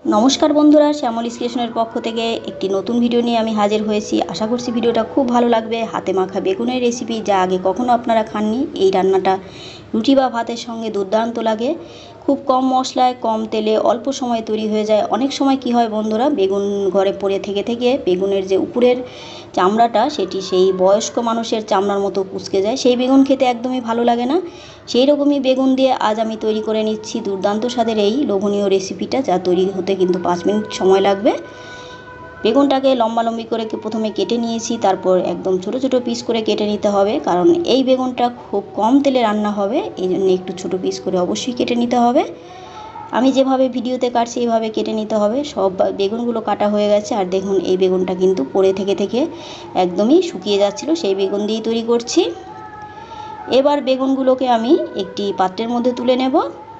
নমস্কার বন্ধুরা, শ্যামল স্টেশনের পক্ষ থেকে একটি নতুন ভিডিও নিয়ে আমি হাজির হয়েছি। আশা করছি ভিডিওটা খুব ভালো লাগবে। হাতে মাখা বেগুনের রেসিপি, যা আগে কখনো আপনারা খাননি। এই রান্নাটা রুটি বা ভাতের সঙ্গে দুর্দান্ত লাগে। খুব কম মশলায়, কম তেলে, অল্প সময়ে তৈরি হয়ে যায়। অনেক সময় কি হয় বন্ধুরা, বেগুন ঘরে পড়ে থেকে থেকে বেগুনের যে উপরের চামড়াটা, সেটি সেই বয়স্ক মানুষের চামড়ার মতো কুঁচকে যায়। সেই বেগুন খেতে একদমই ভালো লাগে না। সেই রকমই বেগুন দিয়ে আজ আমি তৈরি করে নিচ্ছি দুর্দান্ত স্বাদের এই লোভনীয় রেসিপিটা, যা তৈরি হতে কিন্তু 5 মিনিট সময় লাগবে। বেগুনটাকে লম্বালম্বি করে প্রথমে কেটে নিয়েছি, তারপর একদম ছোট ছোট পিস করে কেটে নিতে হবে, কারণ এই বেগুনটা খুব কম তেলে রান্না হবে, এই জন্য একটু ছোট পিস করে অবশ্যই কেটে নিতে হবে। আমি যেভাবে ভিডিওতে কাটছি এইভাবে কেটে নিতে হবে। সব বেগুনগুলো কাটা হয়ে গেছে। আর দেখুন, এই বেগুনটা কিন্তু পড়ে থেকে থেকে একদমই শুকিয়ে যাচ্ছিল, সেই বেগুন দিয়েই তৈরি করছি। এবার বেগুনগুলোকে আমি একটি পাত্রের মধ্যে তুলে নেব।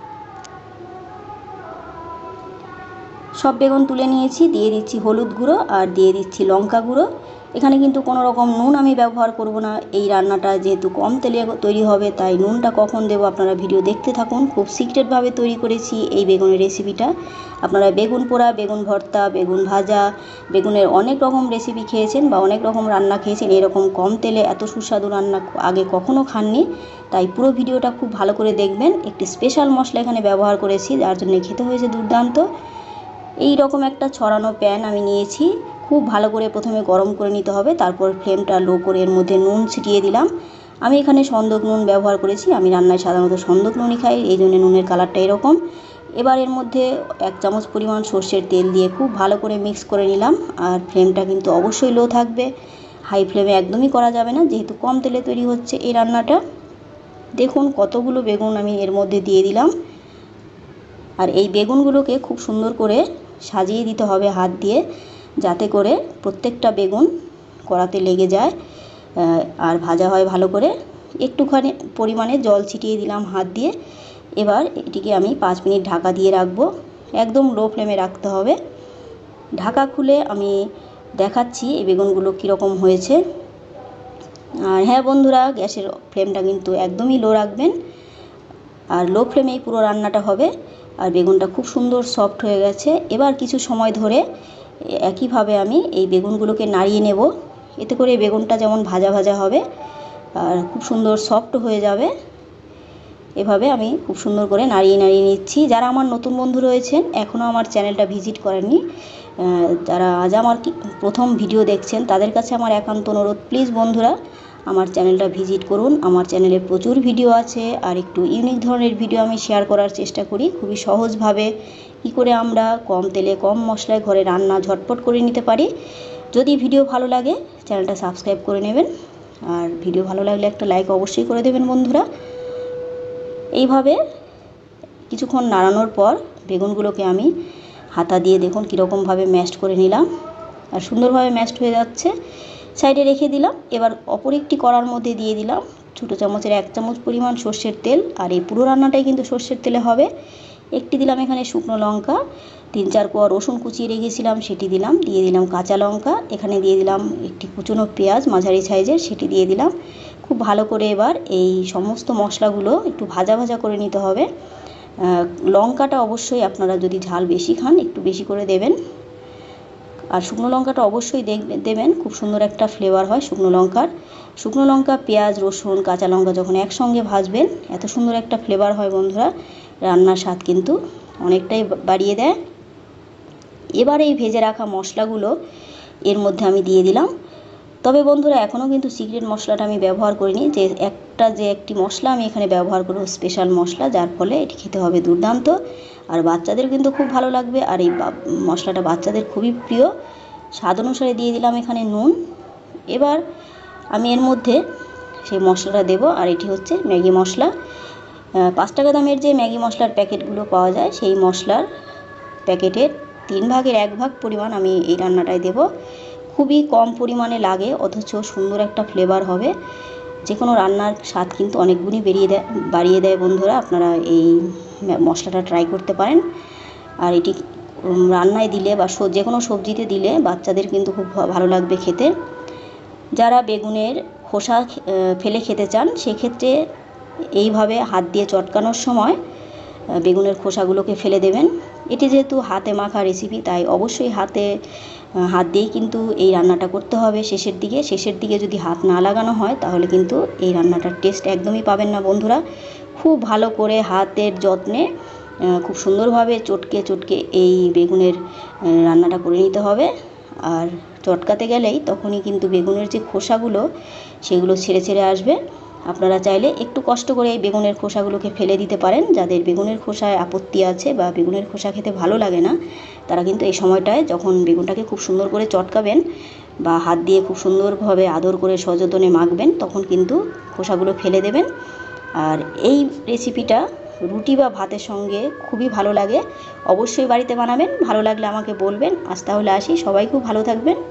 সব বেগুন তুলে নিয়েছি। দিয়ে দিচ্ছি হলুদ গুঁড়ো আর দিয়ে দিচ্ছি লঙ্কা গুঁড়ো। এখানে কিন্তু কোনো রকম নুন আমি ব্যবহার করব না। এই রান্নাটা যেহেতু কম তেলে তৈরি হবে, তাই নুনটা কখন দেব আপনারা ভিডিও দেখতে থাকুন। খুব সিক্রেটভাবে তৈরি করেছি এই বেগুনের রেসিপিটা। আপনারা বেগুন পোড়া, বেগুন ভর্তা, বেগুন ভাজা, বেগুনের অনেক রকম রেসিপি খেয়েছেন বা অনেক রকম রান্না খেয়েছেন। এরকম কম তেলে এত সুস্বাদু রান্না আগে কখনো খাননি। তাই পুরো ভিডিওটা খুব ভালো করে দেখবেন। একটি স্পেশাল মশলা এখানে ব্যবহার করেছি, যার জন্য খেতে হয়েছে দুর্দান্ত। এই রকম একটা ছড়ানো প্যান আমি নিয়েছি। খুব ভালো করে প্রথমে গরম করে নিতে হবে, তারপর ফ্লেমটা লো করে এর মধ্যে নুন ছিটিয়ে দিলাম। আমি এখানে সন্দক নুন ব্যবহার করেছি। আমি রান্নায় সাধারণত সন্দক নুনই খাই, এই জন্য নুনের কালারটা এরকম। এবার এর মধ্যে 1 চামচ পরিমাণ সর্ষের তেল দিয়ে খুব ভালো করে মিক্স করে নিলাম। আর ফ্লেমটা কিন্তু অবশ্যই লো থাকবে, হাই ফ্লেমে একদমই করা যাবে না, যেহেতু কম তেলে তৈরি হচ্ছে এই রান্নাটা। দেখুন কতগুলো বেগুন আমি এর মধ্যে দিয়ে দিলাম। আর এই বেগুনগুলোকে খুব সুন্দর করে সাজিয়ে দিতে হবে হাত দিয়ে, যাতে করে প্রত্যেকটা বেগুন কড়াতে লেগে যায় আর ভাজা হয় ভালো করে। একটুখানি পরিমাণে জল ছিটিয়ে দিলাম হাত দিয়ে। এবার এটিকে আমি 5 মিনিট ঢাকা দিয়ে রাখবো। একদম লো ফ্লেমে রাখতে হবে। ঢাকা খুলে আমি দেখাচ্ছি এই বেগুনগুলো কীরকম হয়েছে। আর হ্যাঁ বন্ধুরা, গ্যাসের ফ্লেমটা কিন্তু একদমই লো রাখবেন, আর লো ফ্লেমেই পুরো রান্নাটা হবে। আর বেগুনটা খুব সুন্দর সফট হয়ে গেছে। এবার কিছু সময় ধরে একইভাবে আমি এই বেগুনগুলোকে নাড়িয়ে নেব, এতে করে বেগুনটা যেমন ভাজা ভাজা হবে আর খুব সুন্দর সফট হয়ে যাবে। এভাবে আমি খুব সুন্দর করে নাড়িয়ে নাড়িয়ে নিচ্ছি। যারা আমার নতুন বন্ধু রয়েছেন, এখনও আমার চ্যানেলটা ভিজিট করেননি, যারা আজ আমার প্রথম ভিডিও দেখছেন, তাদের কাছে আমার একান্ত অনুরোধ, প্লিজ বন্ধুরা আমার চ্যানেলটা ভিজিট করুন। আমার চ্যানেলে প্রচুর ভিডিও আছে, আর একটু ইউনিক ধরনের ভিডিও আমি শেয়ার করার চেষ্টা করি, খুবই সহজভাবে কী করে আমরা কম তেলে কম মশলায় ঘরে রান্না ঝটপট করে নিতে পারি। যদি ভিডিও ভালো লাগে চ্যানেলটা সাবস্ক্রাইব করে নেবেন, আর ভিডিও ভালো লাগলে একটা লাইক অবশ্যই করে দেবেন বন্ধুরা। এইভাবে কিছুক্ষণ নাড়ানোর পর বেগুনগুলোকে আমি হাতা দিয়ে দেখুন কীরকমভাবে ম্যাশড করে নিলাম, আর সুন্দরভাবে ম্যাশড হয়ে যাচ্ছে। সাইডে রেখে দিলাম। এবার অপর একটি কড়ার মধ্যে দিয়ে দিলাম ছোটো চামচের 1 চামচ পরিমাণ সর্ষের তেল। আর এই পুরো রান্নাটাই কিন্তু সর্ষের তেলে হবে। একটি দিলাম এখানে শুকনো লঙ্কা, 3-4 কোয়া রসুন কুচিয়ে রেখেছিলাম সেটি দিলাম। দিয়ে দিলাম কাঁচা লঙ্কা, এখানে দিয়ে দিলাম একটি কুচনো পেঁয়াজ মাঝারি সাইজের, সেটি দিয়ে দিলাম। খুব ভালো করে এবার এই সমস্ত মশলাগুলো একটু ভাজা ভাজা করে নিতে হবে। লঙ্কাটা অবশ্যই আপনারা যদি ঝাল বেশি খান একটু বেশি করে দেবেন, আর শুকনো লঙ্কাটা অবশ্যই দেবেন। খুব সুন্দর একটা ফ্লেভার হয় শুকনো লঙ্কার। শুকনো লঙ্কা, পেঁয়াজ, রসুন, কাঁচা লঙ্কা যখন একসঙ্গে ভাজবেন, এত সুন্দর একটা ফ্লেভার হয় বন্ধুরা, রান্নার স্বাদ কিন্তু অনেকটাই বাড়িয়ে দেয়। এবার এই ভেজে রাখা মশলাগুলো এর মধ্যে আমি দিয়ে দিলাম। তবে বন্ধুরা, এখনও কিন্তু সিক্রেট মশলাটা আমি ব্যবহার করিনি, যে একটি মশলা আমি এখানে ব্যবহার করব, স্পেশাল মশলা, যার ফলে এটি খেতে হবে দুর্দান্ত, আর বাচ্চাদের কিন্তু খুব ভালো লাগবে। আর এই মশলাটা বাচ্চাদের খুবই প্রিয়। স্বাদ অনুসারে দিয়ে দিলাম এখানে নুন। এবার আমি এর মধ্যে সেই মশলাটা দেব, আর এটি হচ্ছে ম্যাগি মশলা। 5 টাকা দামের যে ম্যাগি মশলার প্যাকেটগুলো পাওয়া যায়, সেই মশলার প্যাকেটের 3 ভাগের 1 ভাগ পরিমাণ আমি এই রান্নাটায় দেব। খুবই কম পরিমাণে লাগে, অথচ সুন্দর একটা ফ্লেভার হবে। যে কোনো রান্নার স্বাদ কিন্তু অনেক গুণই বাড়িয়ে দেয় বন্ধুরা। আপনারা এই মশলাটা ট্রাই করতে পারেন। আর এটি রান্নায় দিলে বা যে কোনো সবজিতে দিলে বাচ্চাদের কিন্তু খুব ভালো লাগবে খেতে। যারা বেগুনের খোসা ফেলে খেতে চান, সেক্ষেত্রে এইভাবে হাত দিয়ে চটকানোর সময় বেগুনের খোসাগুলোকে ফেলে দেবেন। এটি যেহেতু হাতে মাখা রেসিপি, তাই অবশ্যই হাত দিয়েই কিন্তু এই রান্নাটা করতে হবে শেষের দিকে যদি হাত না লাগানো হয় তাহলে কিন্তু এই রান্নাটার টেস্ট একদমই পাবেন না বন্ধুরা। খুব ভালো করে হাতের যত্নে খুব সুন্দরভাবে চটকে এই বেগুনের রান্নাটা করে নিতে হবে। আর চটকাতে গেলেই তখনই কিন্তু বেগুনের যে খোসাগুলো সেগুলো ছেড়ে আসবে। আপনারা চাইলে একটু কষ্ট করে এই বেগুনের খোসাগুলোকে ফেলে দিতে পারেন। যাদের বেগুনের খোসায় আপত্তি আছে বা বেগুনের খোসা খেতে ভালো লাগে না, তারা কিন্তু এই সময়টায় যখন বেগুনটাকে খুব সুন্দর করে চটকাবেন বা হাত দিয়ে খুব সুন্দরভাবে আদর করে সযত্নে মাখবেন, তখন কিন্তু খোসাগুলো ফেলে দেবেন। আর এই রেসিপিটা রুটি বা ভাতের সঙ্গে খুবই ভালো লাগে। অবশ্যই বাড়িতে বানাবেন। ভালো লাগলে আমাকে বলবেন। আজ তাহলে আসি, সবাই খুব ভালো থাকবেন।